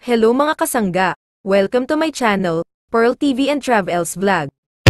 Hello mga kasangga! Welcome to my channel, Pearl TV and Travels Vlog.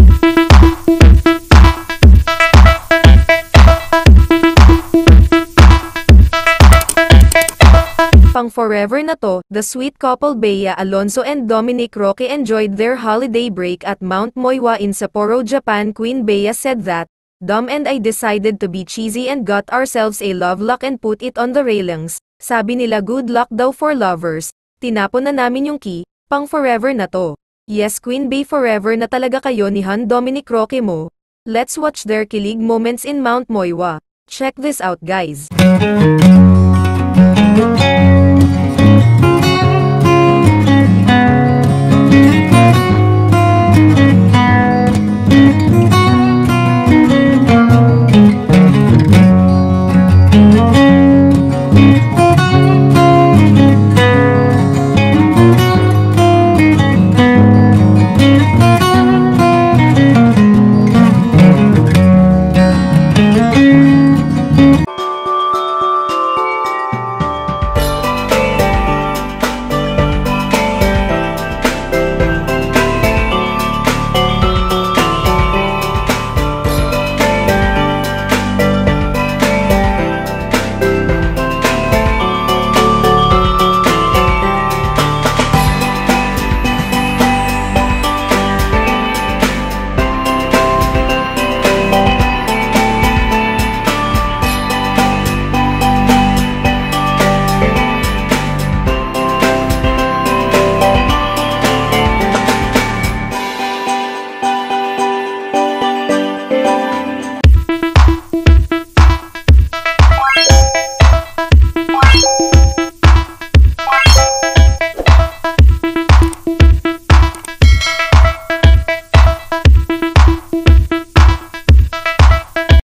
Pang forever na to, the sweet couple BEA Alonzo and Dominic Roque enjoyed their holiday break at MT.MOIWA in Sapporo, Japan. Queen BEA said that, "Dom and I decided to be cheesy and got ourselves a love lock and put it on the railings." Sabi nila good luck daw for lovers. Tinapon na namin yung key, pang forever na to. Yes Queen BEA, forever na talaga kayo ni Han Dominic Roque mo. Let's watch their kilig moments in MT.MOIWA. Check this out guys.